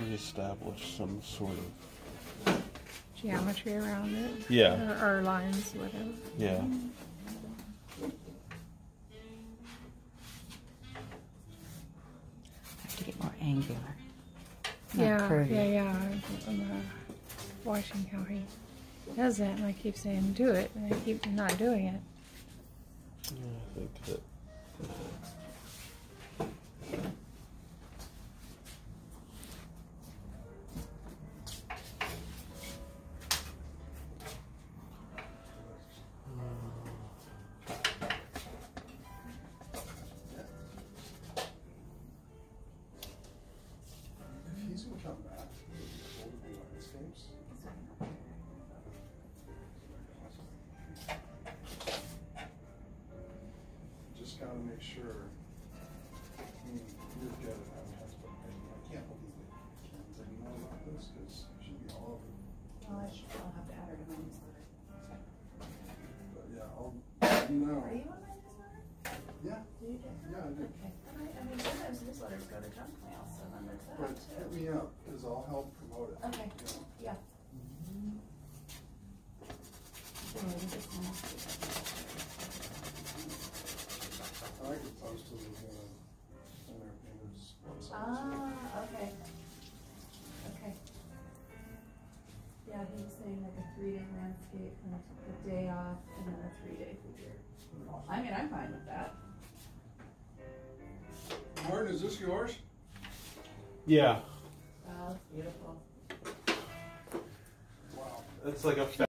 reestablish some sort of geometry around it. yeah, or lines, whatever. yeah. Have to get more angular. Yeah, curvy. yeah. I'm watching how he does that, and I keep saying do it, and I keep not doing it. Yeah, I think that. He's gonna come back with multiple landscapes. Just gotta make sure. I mean, you're good at having husband. I can't believe that Ken didn't know about this because she'd be all over. Well, I'll have to add her to my newsletter. But yeah, I'll let you know. Are you on my newsletter? Yeah, Do you get yeah, I do. Okay. I mean, sometimes newsletters go to junk mail, so then there's But that hit too. me up because I'll help promote it. Okay. You know? Yeah. I like it posted in their painters website. Ah, okay. Okay. Yeah, he was saying like a 3-day landscape and a day off and then a 3-day figure. I mean, I'm fine with that. Martin, is this yours? Yeah, Wow, that's beautiful. Wow. it's like a